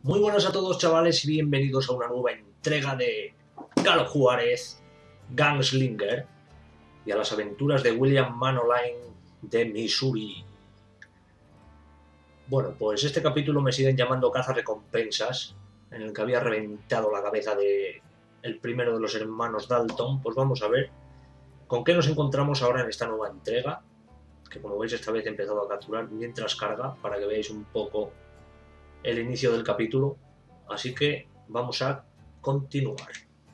Muy buenas a todos, chavales, y bienvenidos a una nueva entrega de Galo Juárez, Gunslinger, y a las aventuras de William Manoline de Missouri. Bueno, pues este capítulo me siguen llamando Cazarrecompensas, en el que había reventado la cabeza de el primero de los hermanos Dalton. Pues vamos a ver con qué nos encontramos ahora en esta nueva entrega, que como veis esta vez he empezado a capturar mientras carga, para que veáis un poco el inicio del capítulo, así que vamos a continuar.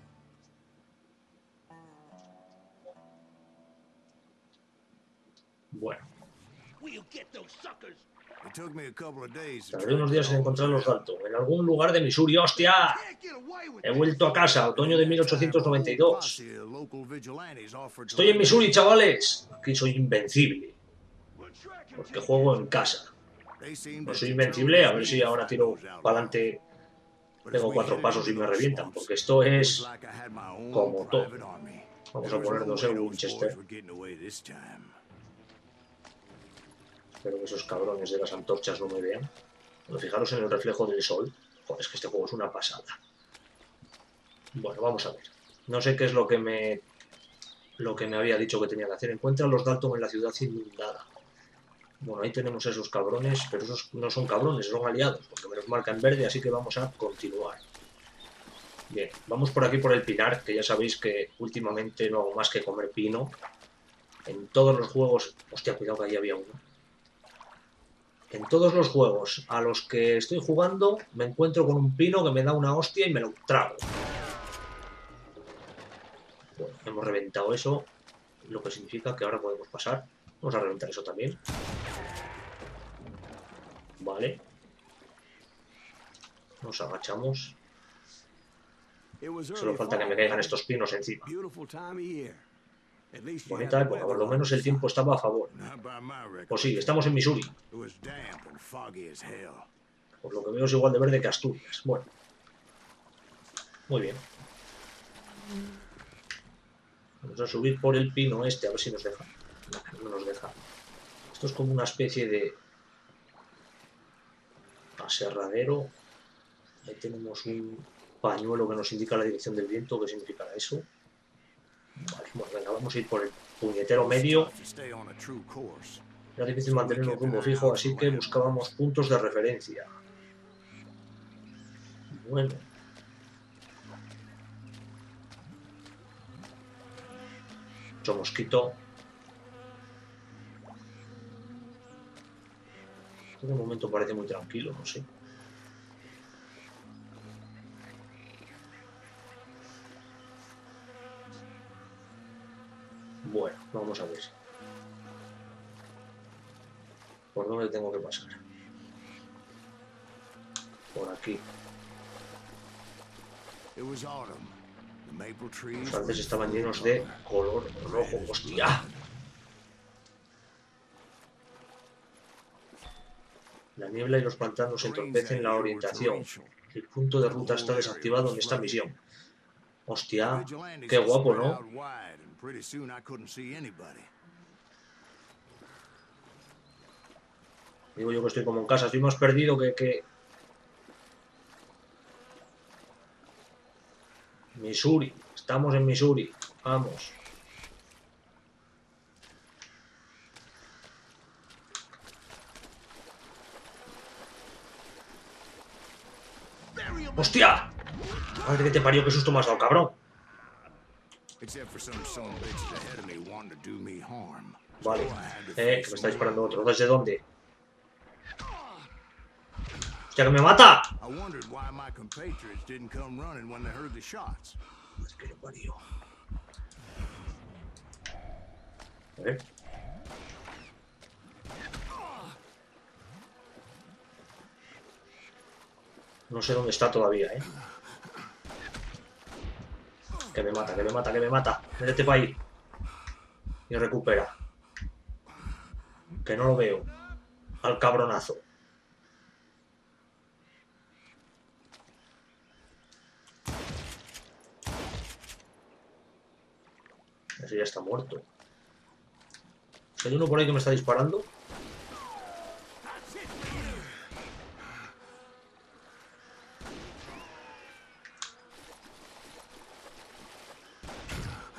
Bueno, tardé unos días en encontrar los Dalton, en algún lugar de Missouri. ¡Hostia! He vuelto a casa, otoño de 1892. Estoy en Missouri, chavales. Aquí soy invencible, porque juego en casa. No soy invencible, a ver si ahora tiro para adelante, pego 4 pasos y me revientan, porque esto es como todo. Vamos a ponernos el Winchester. Espero que esos cabrones de las antorchas no me vean. Pero fijaros en el reflejo del sol. Joder, es que este juego es una pasada. Bueno, vamos a ver. No sé qué es lo que me había dicho que tenía que hacer. Encuentra a los Dalton en la ciudad inundada. Bueno, ahí tenemos a esos cabrones, pero esos no son cabrones, son aliados, porque me los marca en verde, así que vamos a continuar. Bien, vamos por aquí por el pinar, que ya sabéis que últimamente no hago más que comer pino. En todos los juegos... Hostia, cuidado que ahí había uno. En todos los juegos a los que estoy jugando me encuentro con un pino que me da una hostia y me lo trago. Bueno, hemos reventado eso, lo que significa que ahora podemos pasar. Vamos a reventar eso también. Vale. Nos agachamos. Solo falta que me caigan estos pinos encima. Bonita época, por lo menos el tiempo estaba a favor. Pues sí, estamos en Missouri. Por lo que veo es igual de verde que Asturias. Bueno. Muy bien. Vamos a subir por el pino este, a ver si nos deja. No nos deja. Esto es como una especie de aserradero. Ahí tenemos un pañuelo que nos indica la dirección del viento. ¿Qué significará eso? Vale, bueno, venga, vamos a ir por el puñetero medio. Era difícil mantener un rumbo fijo, así que buscábamos puntos de referencia. Bueno. Mucho mosquito. En un momento parece muy tranquilo, no sé. Bueno, vamos a ver. ¿Por dónde tengo que pasar? Por aquí. Los árboles estaban llenos de color rojo. ¡Hostia! La niebla y los pantanos entorpecen la orientación. El punto de ruta está desactivado en esta misión. Hostia, qué guapo, ¿no? Digo yo que estoy como en casa, estoy más perdido que... Missouri, estamos en Missouri, vamos. ¡Hostia! Madre que te parió, qué susto me has dado, cabrón. Vale, que me está disparando otro. ¿Desde dónde? ¡Hostia, que me mata! Es que lo parió. A ver. No sé dónde está todavía, ¿eh? Que me mata, que me mata, que me mata. Métete para ahí. Y recupera. Que no lo veo. Al cabronazo. Ese ya está muerto. ¿Hay uno por ahí que me está disparando?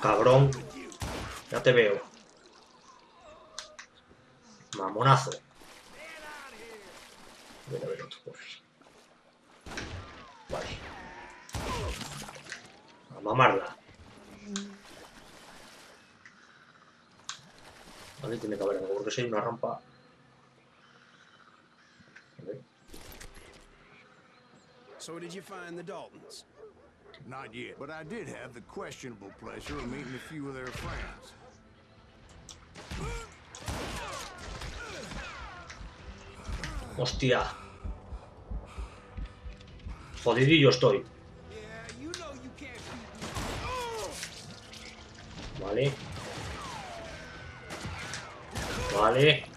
Cabrón. Ya te veo. Mamonazo. Voy a ver otro por ahí. Vale. A mamarla. Vale, tiene que haber algo, porque si hay una rampa. A ver. So did you find the Daltons? Not yet, but I did have the questionable pleasure of meeting a few of their friends. Hostia. Jodidillo estoy. Vale. Vale.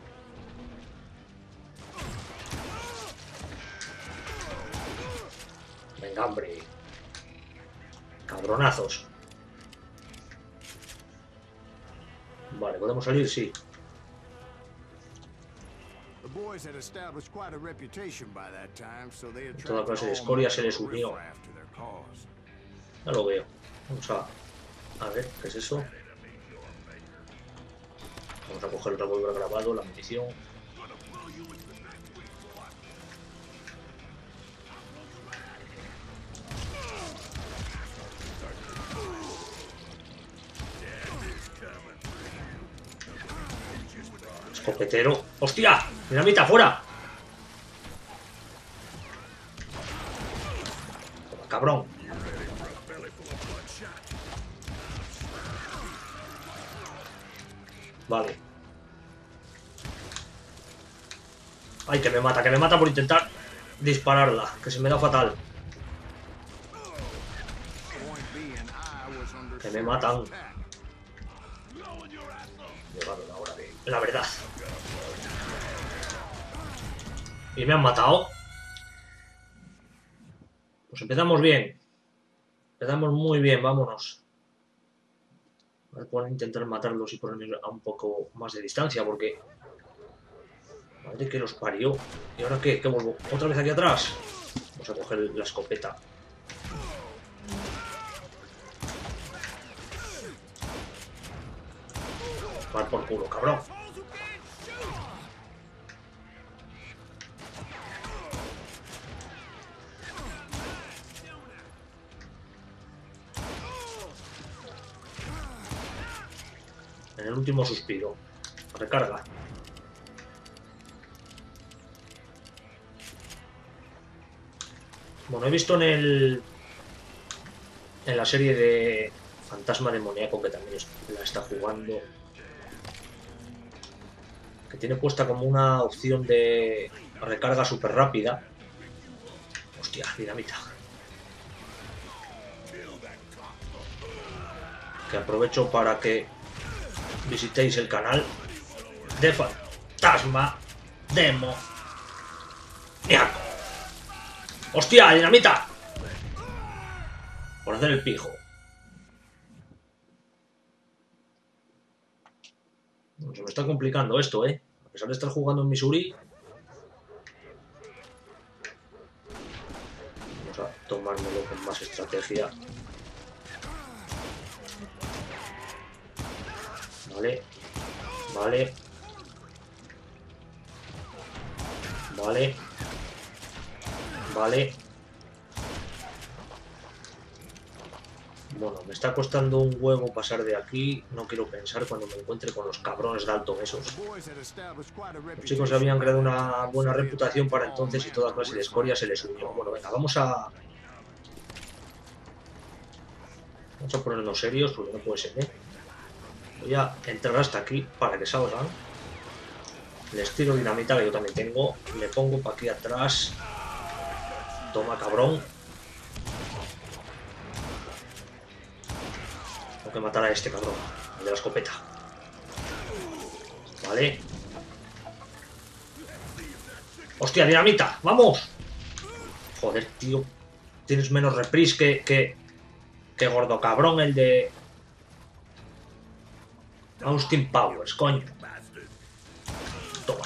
Venga, hombre. Cabronazos. Vale, ¿podemos salir? Sí. The boys had established quite a reputation by that time, so they Toda attracted clase de all escoria se manner les of unió. riffraff to their cause. Ya lo veo. Vamos a ver, ¿qué es eso? Vamos a coger el revólver grabado, la munición. Escopetero. ¡Hostia! ¡Dinamita, fuera! Toma, cabrón. Vale. Ay, que me mata por intentar dispararla, que se me da fatal. Point being, I was under Que me matan. attack. Llegado la hora de la verdad. Y me han matado. Pues empezamos bien. Empezamos muy bien, vámonos. Voy a intentar matarlos y ponerme a un poco más de distancia, porque... Madre que los parió. ¿Y ahora qué? ¿Qué vuelvo? ¿Otra vez aquí atrás? Vamos a coger la escopeta. Mal por culo, cabrón. En el último suspiro. Recarga. Bueno, he visto en la serie de Fantasma Demoníaco, que también la está jugando, que tiene puesta como una opción de recarga súper rápida. Hostia, dinamita. Que aprovecho para que visitéis el canal de Fantasma Demoníaco. ¡Hostia, dinamita! Por hacer el pijo. Se me está complicando esto, ¿eh? A pesar de estar jugando en Missouri. Vamos a tomármelo con más estrategia. Vale. Vale. Vale. Vale. Bueno, me está costando un huevo pasar de aquí. No quiero pensar cuando me encuentre con los cabrones Dalton esos. Los chicos habían creado una buena reputación para entonces y toda clase de escoria se les unió. Bueno, venga, vamos a ponernos serios porque no puede ser, ¿eh? Voy a entrar hasta aquí para que salgan. Les tiro dinamita, que yo también tengo. Le pongo para aquí atrás. Toma, cabrón. Tengo que matar a este cabrón, el de la escopeta. Vale. ¡Hostia, dinamita! ¡Vamos! Joder, tío. Tienes menos reprise que gordo cabrón, el de Austin Powers, coño. Toma.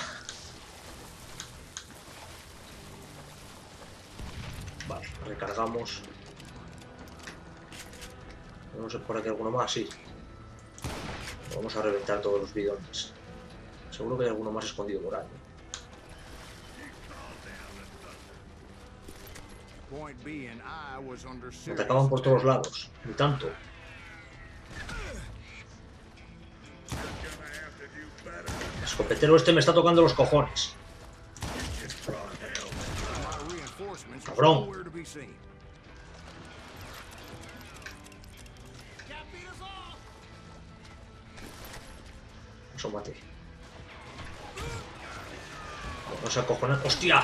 Vale, recargamos. No sé por aquí alguno más, sí. Vamos a reventar todos los bidones. Seguro que hay alguno más escondido por ahí. Point being, I was under Me serious atacaban por todos attack. lados. Ni tanto. El escopetero este me está tocando los cojones. My reinforcements are Cabrón. nowhere to be seen. Asómate. No se acojonan. ¡Hostia!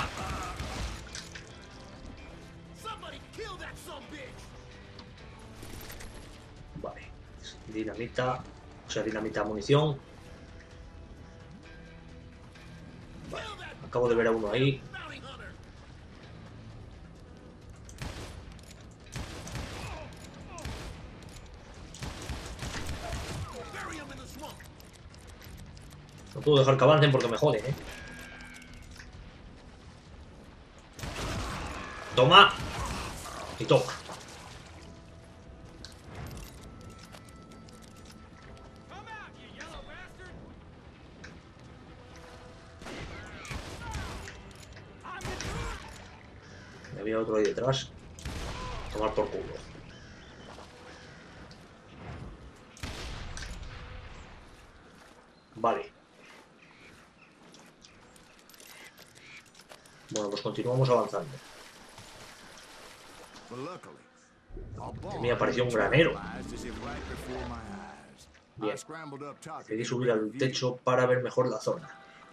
Vale. Dinamita. O sea, dinamita, munición. Vale. Acabo de ver a uno ahí. No puedo dejar que avancen porque me joden, ¿eh? Toma. Y toma. Me había otro ahí detrás. Tomar por culo. Vale. Bueno, pues continuamos avanzando. But luckily, a A mí barn apareció un granero. materialized as if right before my eyes. Bien. I scrambled up top to Decidí get a subir better al view. techo para ver mejor la zona.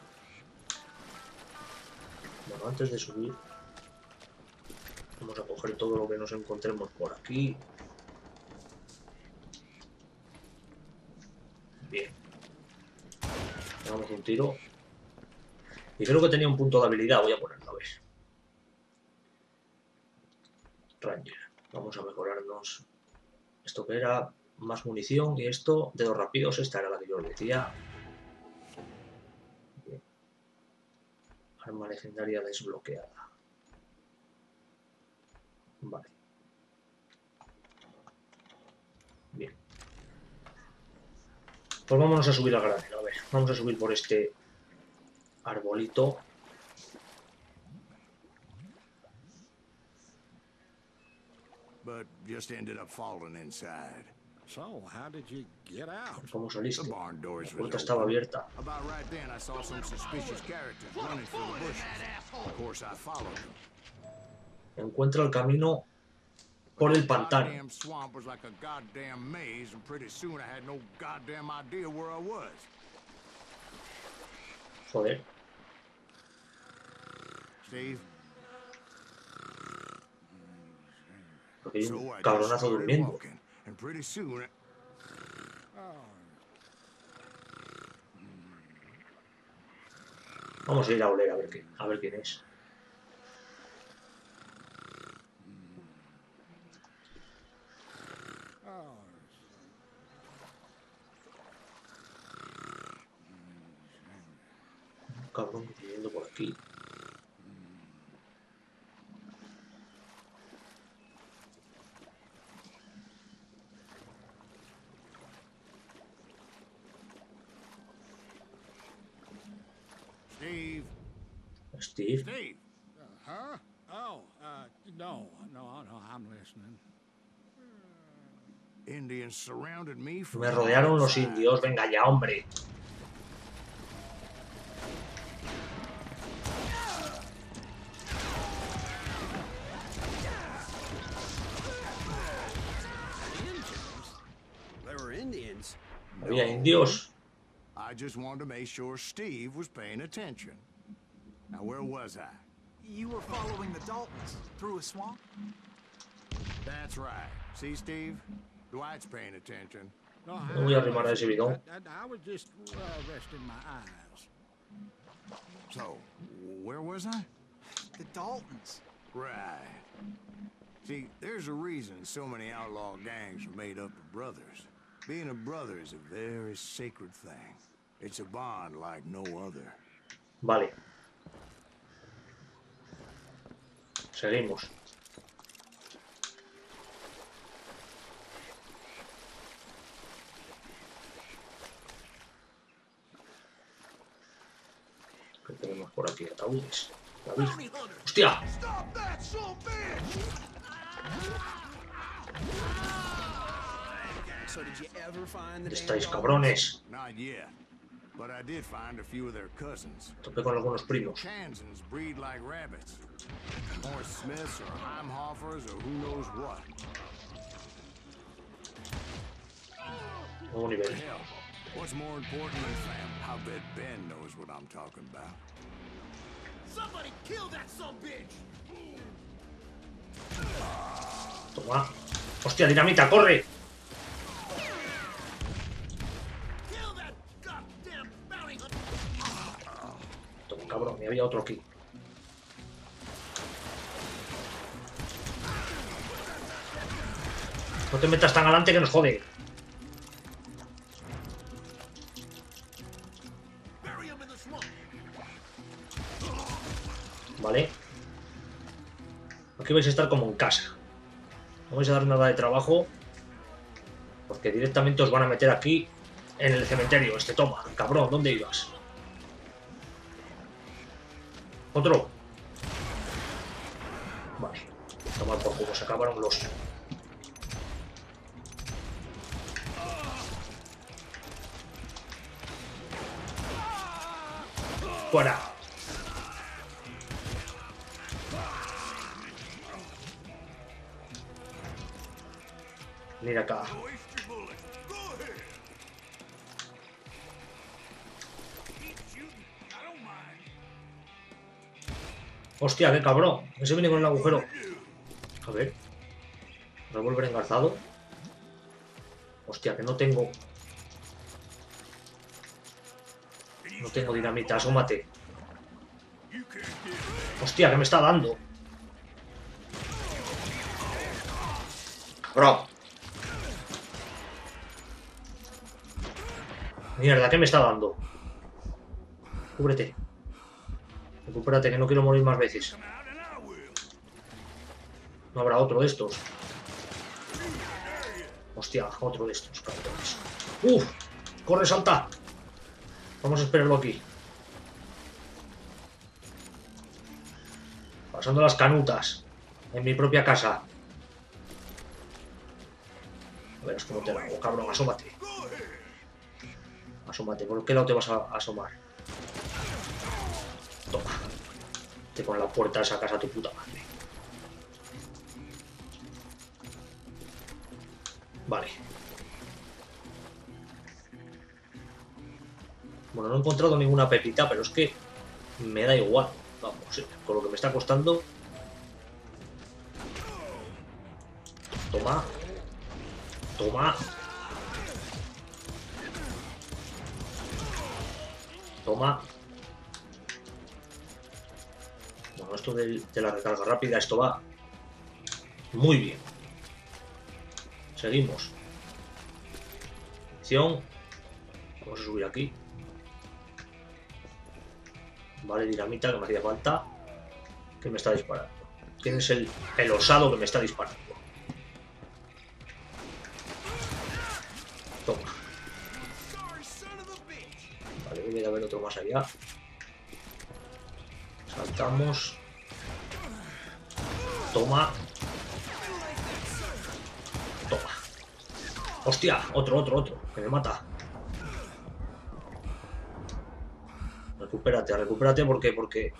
Bueno, antes de subir, vamos a coger todo lo que nos encontremos por aquí. Bien. Damos un tiro. Y creo que tenía un punto de habilidad. Voy a ponerlo a ver. Ranger. Vamos a mejorarnos. Esto que era más munición y esto, dedos rápidos. Esta era la que yo os decía. Bien. Arma legendaria desbloqueada. Vale. Bien. Pues vámonos a subir al granero. A ver, vamos a subir por este arbolito. But just ended up falling inside. So, how did you get out? ¿Cómo The saliste? barn La doors was puerta estaba open. abierta. About right then, I saw some suspicious characters running for the bushes. Of course, I followed them. Encuentra el camino por el The pantano. goddamn swamp was like a goddamn maze, and pretty soon I had no goddamn idea where I was. Joder. Steve, Porque hay so un I just cabronazo started durmiendo. walking, and pretty soon, Vamos a ir a oler a ver quién es. Un cabrón viniendo por aquí. Steve, Steve. Steve, Huh? Oh, no, I'm listening. Indians surrounded me from Me rodearon all los sides. indios. Venga ya, hombre. There were Indians. Había indios. I just wanted to make sure Steve was paying attention. Now, where was I? You were following the Daltons through a swamp? That's right. See, Steve? Dwight's paying attention. No, Me voy a arrimar a ese bidón. I was just resting my eyes. So, where was I? The Daltons. Right. See, there's a reason so many outlaw gangs are made up of brothers. Being a brother is a very sacred thing. It's a bond like no other. Vale. Seguimos. por aquí, ataúdes. David. ¡Hostia! So did you ever find the ¿Dónde damn estáis, Daltons? cabrones? Not yet. But I did find a few of their cousins. Topé con algunos primos. Kansans breed like rabbits. Or Smiths or Heimhoffers or who knows what. Nuevo nivel. Hell, what's more important than family? I bet Ben knows what I'm talking about. Somebody kill that sumbitch! Toma. ¡Hostia, dinamita, corre! Kill that goddamn bounty hunter! Toma, cabrón, y había otro aquí. No te metas tan adelante que nos jode. Bury him in the swamp! Vale. Aquí vais a estar como en casa. No vais a dar nada de trabajo. Porque directamente os van a meter aquí en el cementerio. Toma, cabrón, ¿dónde ibas? Otro. Vale. Tomad por culo, se acabaron los. Fuera. Mira acá. Hostia, qué cabrón. Ese viene con el agujero. A ver. Revólver engarzado. Hostia, que no tengo. No tengo dinamita, asómate. Hostia, que me está dando. Cabrón. Mierda, ¿qué me está dando? Cúbrete. Recupérate, que no quiero morir más veces. No habrá otro de estos. Hostia, otro de estos, cabrones. ¡Uf! ¡Corre, salta! Vamos a esperarlo aquí. Pasando las canutas. En mi propia casa. A ver, es como te la hago, cabrón. Asómate. Asómate. ¿Por qué lado te vas a asomar? Toma. Te pone la puerta de esa casa a tu puta madre. Vale. Bueno, no he encontrado ninguna pepita, pero es que me da igual. Vamos, con lo que me está costando. Toma. Toma. Toma. Bueno, esto de la recarga rápida, esto va muy bien. Seguimos. Acción. Vamos a subir aquí. Vale, dinamita que me hacía falta. Que me está disparando. ¿Quién es el osado que me está disparando? Toma. Vale, debe de haber otro más allá. Saltamos. Toma. Toma. Hostia, otro, que me mata. Recupérate porque...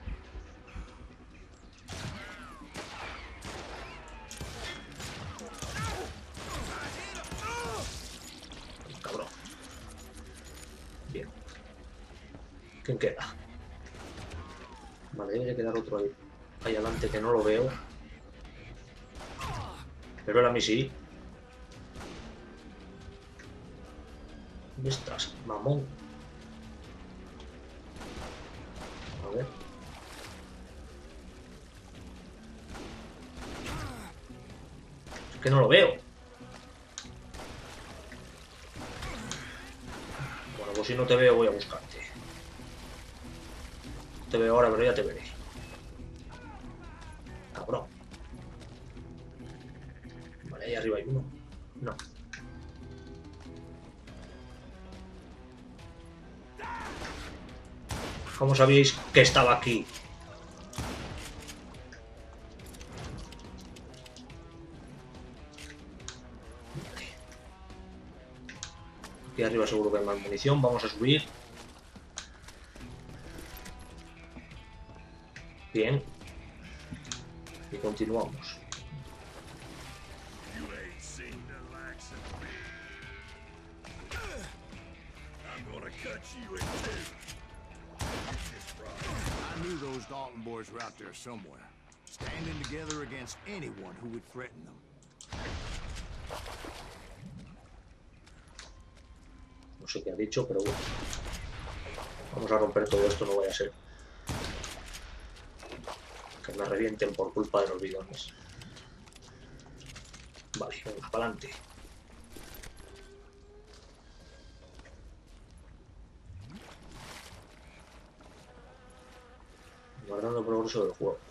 Cabrón. Bien. ¿Quién queda? Vale, debe de quedar otro ahí. Ahí adelante que no lo veo. Pero él a mí sí. ¿Dónde estás, mamón? A ver. Es que no lo veo. Bueno, pues si no te veo voy a buscarte. No te veo ahora, pero ya te veré. Cabrón. Vale, ahí arriba hay uno. No. ¿Cómo sabíais que estaba aquí? Aquí arriba seguro que hay más munición. Vamos a subir. Bien. Y continuamos. I knew those Dalton boys were out there somewhere, standing together against anyone who would threaten them. No sé qué ha dicho, pero bueno. Vamos a romper todo esto, no vaya a ser que me revienten por culpa de los bidones. Vale, vamos para adelante. Guardando progreso del juego.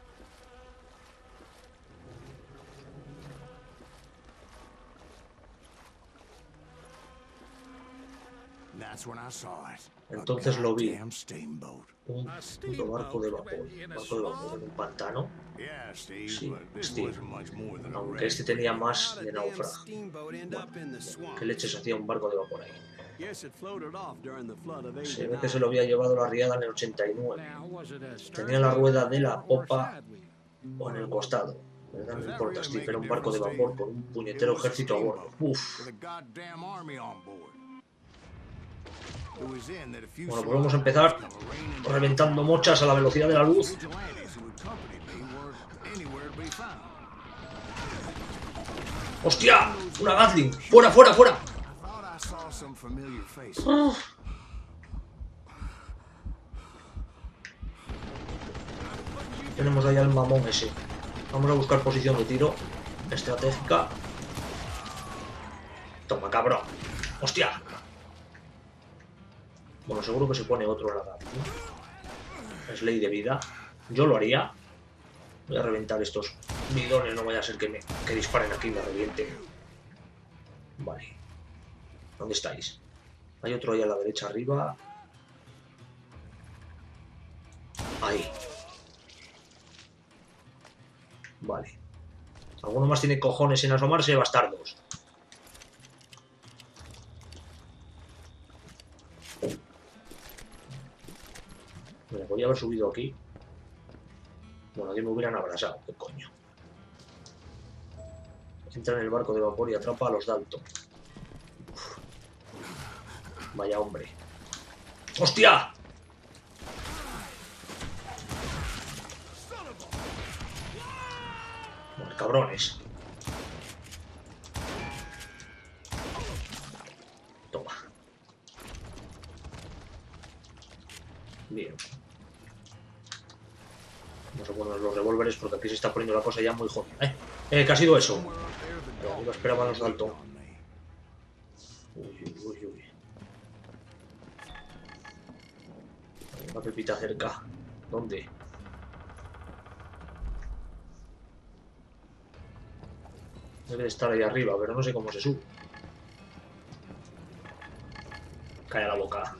That's when I saw it. Entonces lo vi. Goddamn steamboat. Un puto barco de vapor. Barco de vapor en un pantano. Yeah, Steve, Sí, but this Steve. wasn't much more than a Aunque wreck. este tenía más de náufrago. ¿Qué leches hacía un barco de vapor ahí? Se ve que se lo había llevado la riada en el 89. Now, was it a Tenía la rueda de la or popa sideway? o en el costado. ¿Verdad? No importa, Steve, era un barco de vapor con un puñetero ejército a bordo. Uf. With a goddamn army on board. It was then that a few Bueno, pues vamos a empezar reventando mochas a la velocidad de la luz. vigilantes who accompanied me weren't anywhere to be found. ¡Hostia! ¡Una Gatling! ¡Fuera, fuera, fuera! I thought I saw some familiar faces. Tenemos ahí al mamón ese. Vamos a buscar posición de tiro estratégica. Toma, cabrón. ¡Hostia! Bueno, seguro que se pone otro en la Gatling. Es ley de vida. Yo lo haría. Voy a reventar estos bidones, no vaya a ser que disparen aquí y me revienten. Vale. ¿Dónde estáis? Hay otro ahí a la derecha arriba. Ahí. Vale. ¿Alguno más tiene cojones en asomarse? Bastardos. Me podía haber subido aquí. Bueno, aquí me hubieran abrazado. ¿Qué coño? Entra en el barco de vapor y atrapa a los Dalton. Uf. Vaya hombre. ¡Hostia! Bueno, cabrones. Toma. Bien. Vamos a poner los revólveres porque aquí se está poniendo la cosa ya muy jodida. ¿Qué ha sido eso? Arriba esperaban los Dalton. Uy, uy, uy. Hay una pepita cerca. ¿Dónde? Debe de estar ahí arriba, pero no sé cómo se sube. Cae a la boca.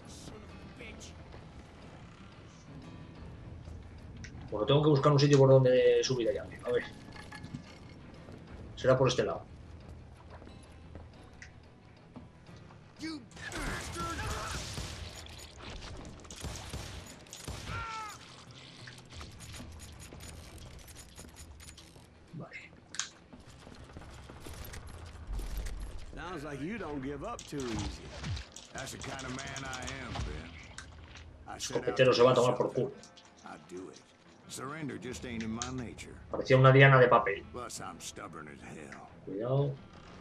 Bueno, tengo que buscar un sitio por donde subir allá. A ver. Será por este lado. Vale. Sounds like you don't give up too easy. That's the kind of man I am, Ben. I set out Escopetero se va a tomar por culo. I do it. Surrender just ain't in my nature. Parecía una diana de papel. Plus, I'm stubborn as hell. Cuidado.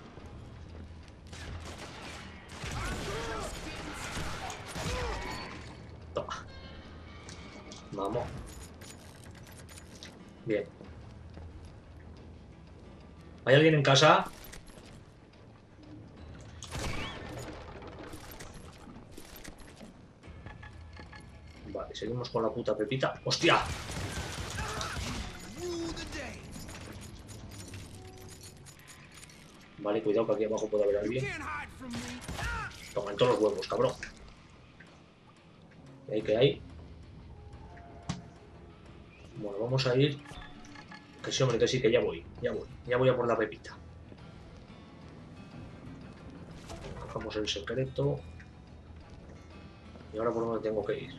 Toma. Vamos. Bien. ¿Hay alguien en casa? Vale, seguimos con la puta pepita. ¡Hostia! Vale, cuidado que aquí abajo puede haber alguien. Toma en todos los huevos, cabrón. ¿Qué hay? Bueno, vamos a ir. Que sí, hombre, que sí, que ya voy. Ya voy a por la pepita. Cogemos el secreto. Y ahora por dónde tengo que ir.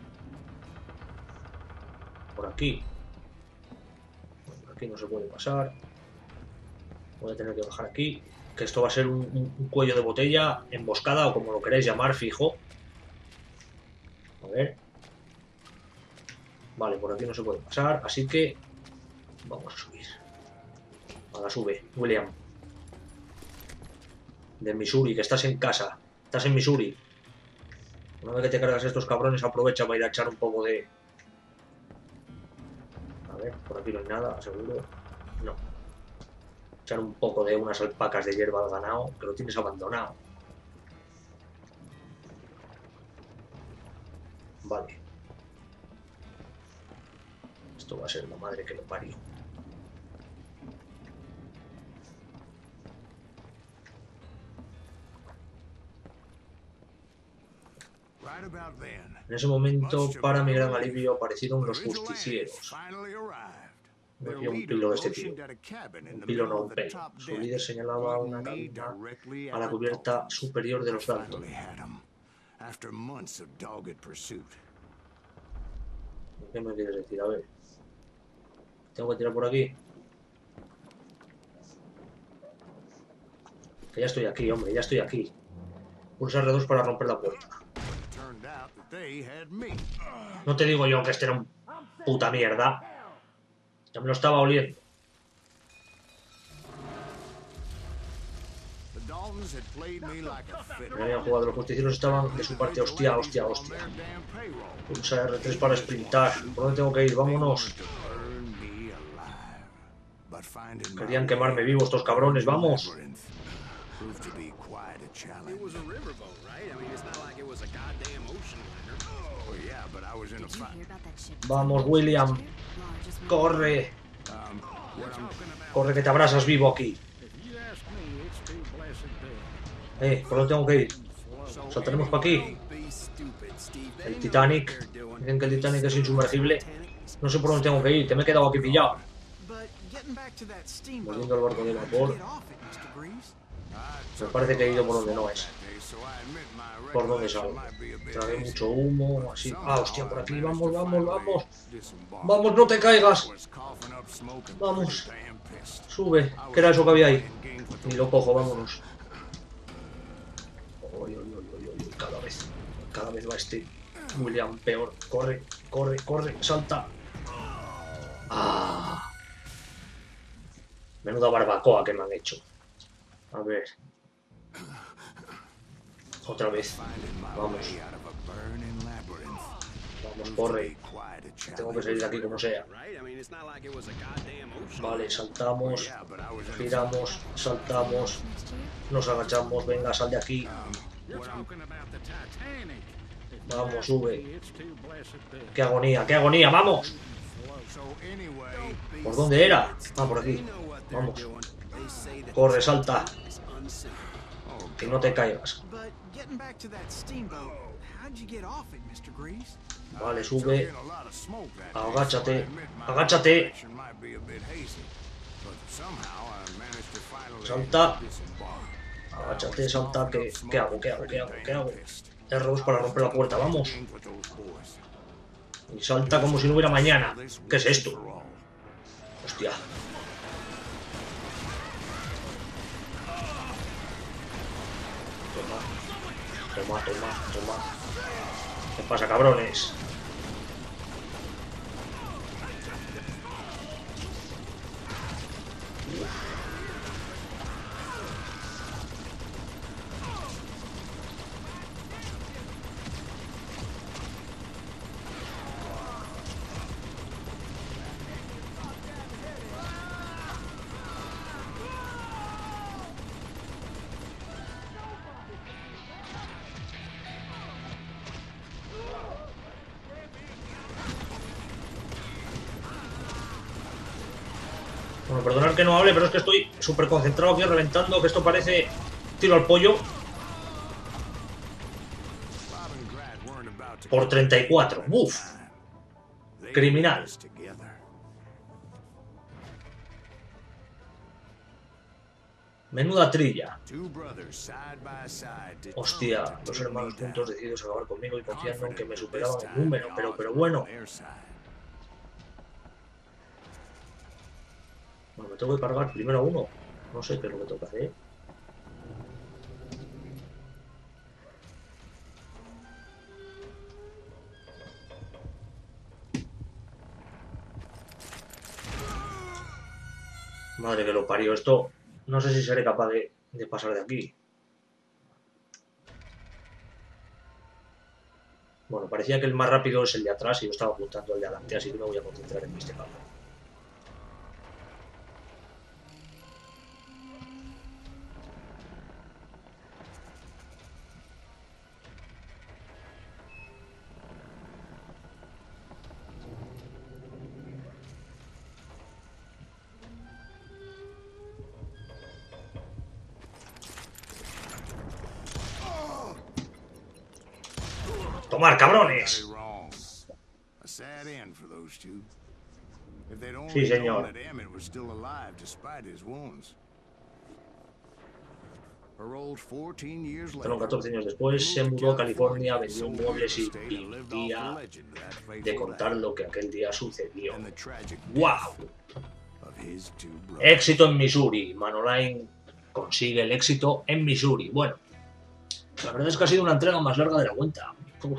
Por aquí. Bueno, por aquí no se puede pasar. Voy a tener que bajar aquí. Que esto va a ser un cuello de botella, emboscada o como lo queráis llamar, fijo. A ver. Vale, por aquí no se puede pasar, así que vamos a subir. Ahora sube, William. De Missouri, que estás en casa. Estás en Missouri. Una vez que te cargas a estos cabrones, aprovecha para ir a echar un poco de... A ver, por aquí no hay nada, seguro. No. Echar un poco de unas alpacas de hierba al ganado, que lo tienes abandonado. Vale. Esto va a ser la madre que lo parió. En ese momento, para mi gran alivio, aparecieron los justicieros. No había un pilo de este tío. Un pilo no, un pelo. Su líder señalaba una cabina a la cubierta superior de los Dalton. ¿Qué me quieres decir? A ver. ¿Tengo que tirar por aquí? Que ya estoy aquí, hombre, ya estoy aquí. Pulsa R2 para romper la puerta. No te digo yo que este era un puta mierda. Ya me lo estaba oliendo. Me habían jugado, los justicieros estaban de su parte. Hostia. Pulsa R3 para sprintar. ¿Por dónde tengo que ir? Vámonos. Querían quemarme vivo estos cabrones, vamos. Vamos, William. Corre. Corre que te abrasas vivo aquí. ¿Por dónde tengo que ir? ¿Saltaremos para aquí? El Titanic. Dicen que el Titanic es insumergible. No sé por dónde tengo que ir, te me he quedado aquí pillado. Volviendo al barco de vapor. Me parece que he ido por donde no es. ¿Por dónde salgo? Trae mucho humo, así. Ah, hostia, por aquí. Vamos. Vamos, no te caigas. Vamos. Sube. ¿Qué era eso que había ahí? Ni lo cojo, vámonos. Cada vez va este William peor. Corre, salta. Ah. Menuda barbacoa que me han hecho. A ver. Otra vez. Vamos, corre. Tengo que salir de aquí como sea. Vale, saltamos. Giramos, saltamos. Nos agachamos. Venga, sal de aquí. Vamos, sube. ¡Qué agonía, vamos! ¿Por dónde era? Ah, por aquí. Vamos. Corre, salta. Que no te caigas. Vale, sube. Agáchate. Salta. Agáchate, salta. ¿Qué hago? R2 para romper la puerta, vamos. Y salta como si no hubiera mañana. ¿Qué es esto? Hostia. Toma. ¿Qué pasa, cabrones? Bueno, perdonad que no hable, pero es que estoy súper concentrado aquí reventando, que esto parece tiro al pollo. Por 34. Uf. Criminal. Menuda trilla. Hostia, dos hermanos juntos decididos a acabar conmigo y confiando en que me superaban en número, pero bueno. Bueno, me tengo que cargar primero a uno. No sé qué es lo que tengo que hacer. Madre que lo parió. Esto no sé si seré capaz de pasar de aquí. Bueno, parecía que el más rápido es el de atrás y yo estaba apuntando al de adelante, así que me voy a concentrar en este campo. ¡Tomar, cabrones! Sí, señor. Pero 14 años después se mudó a California, vendió muebles y vivía de contar lo que aquel día sucedió. ¡Wow! Éxito en Missouri. Manolain consigue el éxito en Missouri. Bueno, la verdad es que ha sido una entrega más larga de la cuenta.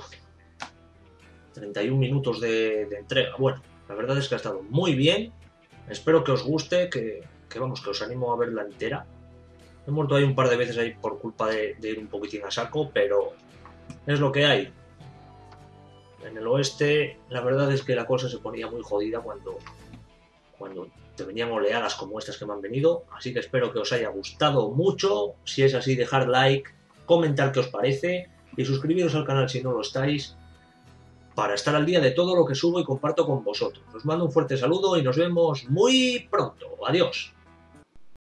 31 minutos de entrega. Bueno, la verdad es que ha estado muy bien. Espero que os guste, que vamos, que os animo a verla entera. He muerto ahí un par de veces ahí por culpa de ir un poquitín a saco, pero es lo que hay. En el oeste, la verdad es que la cosa se ponía muy jodida cuando te venían oleadas como estas que me han venido. Así que espero que os haya gustado mucho. Si es así, dejad like, comentar qué os parece y suscribiros al canal si no lo estáis, para estar al día de todo lo que subo y comparto con vosotros. Os mando un fuerte saludo y nos vemos muy pronto. Adiós.